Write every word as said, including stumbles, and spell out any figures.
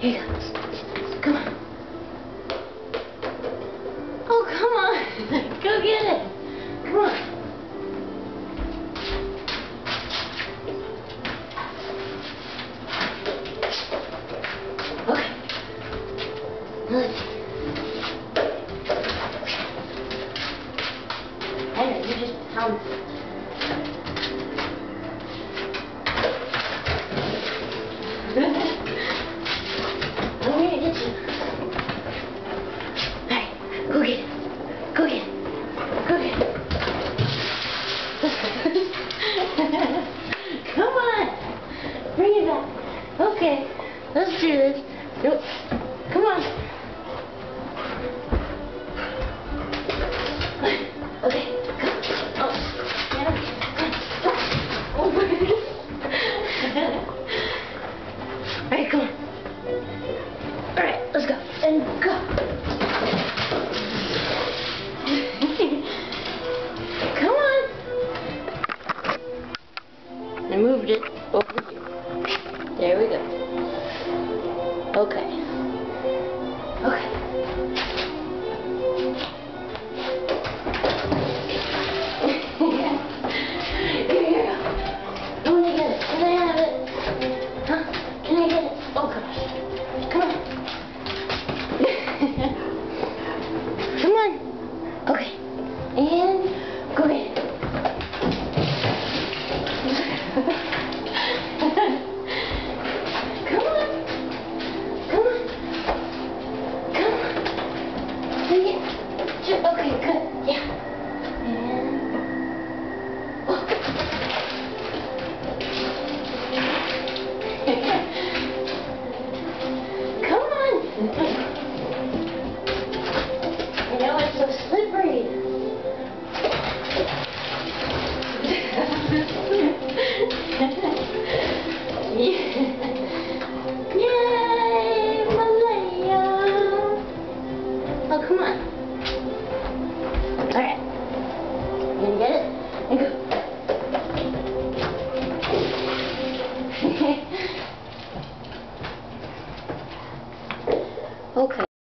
Here you go. Come on. Oh, come on. Go get it. Come on. Okay. Let's see. I know, you just pound it. I'm gonna get you. Alright, go get it. Go get it. Go get it. Come on. Bring it back. Okay, let's do this. Nope. Come on. Okay. Come. Oh. Yeah. Come. Oh my goodness. Alright, come on. Alright, let's go. And go. Come on. I moved it over here. There we go. Okay.